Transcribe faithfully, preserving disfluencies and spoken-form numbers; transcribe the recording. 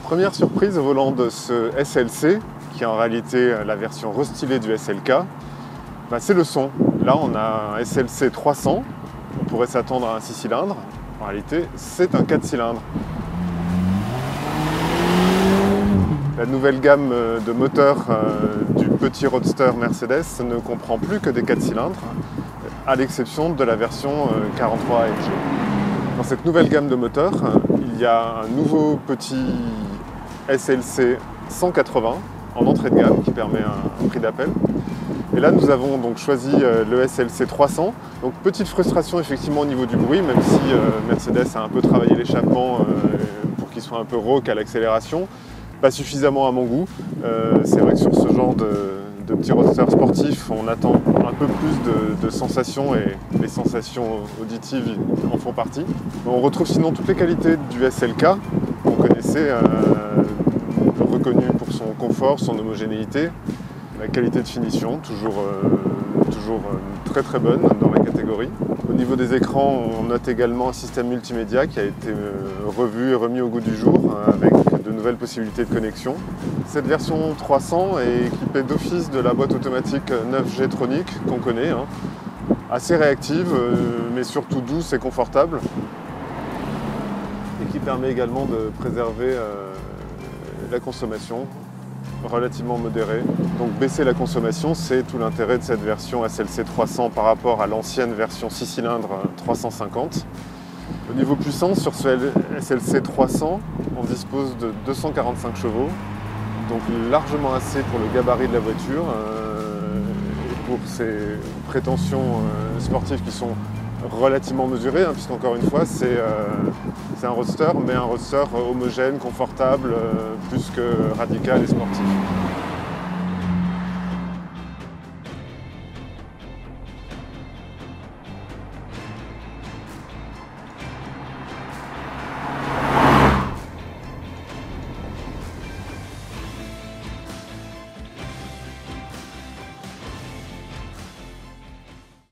Première surprise au volant de ce S L C, qui est en réalité la version restylée du S L K, bah c'est le son. Là on a un S L C trois cents, on pourrait s'attendre à un six cylindres, en réalité c'est un quatre cylindres. La nouvelle gamme de moteurs du petit roadster Mercedes ne comprend plus que des quatre cylindres, à l'exception de la version quarante-trois A M G. Dans cette nouvelle gamme de moteurs, il y a un nouveau petit S L C cent quatre-vingts en entrée de gamme qui permet un, un prix d'appel. Et là nous avons donc choisi le S L C trois cents. Donc petite frustration effectivement au niveau du bruit, même si euh, Mercedes a un peu travaillé l'échappement euh, pour qu'il soit un peu rauque à l'accélération. Pas suffisamment à mon goût. Euh, c'est vrai que sur ce genre de, de petits roadsters sportifs, on attend un peu plus de, de sensations et les sensations auditives en font partie. On retrouve sinon toutes les qualités du S L K qu'on connaissait, euh, reconnu pour son confort, son homogénéité, la qualité de finition, toujours, euh, toujours euh, très très bonne dans la catégorie. Au niveau des écrans, on note également un système multimédia qui a été euh, revu et remis au goût du jour euh, avec de nouvelles possibilités de connexion. Cette version trois cents est équipée d'office de la boîte automatique neuf G Tronic qu'on connaît, hein, assez réactive euh, mais surtout douce et confortable, et qui permet également de préserver euh, la consommation, relativement modérée. Donc baisser la consommation, c'est tout l'intérêt de cette version S L C trois cents par rapport à l'ancienne version six cylindres trois cent cinquante. Au niveau puissance, sur ce S L C trois cents, on dispose de deux cent quarante-cinq chevaux, donc largement assez pour le gabarit de la voiture euh, et pour ses prétentions euh, sportives qui sont relativement mesurées, hein, puisqu'encore une fois c'est euh, un roadster, mais un roadster homogène, confortable, euh, plus que radical et sportif.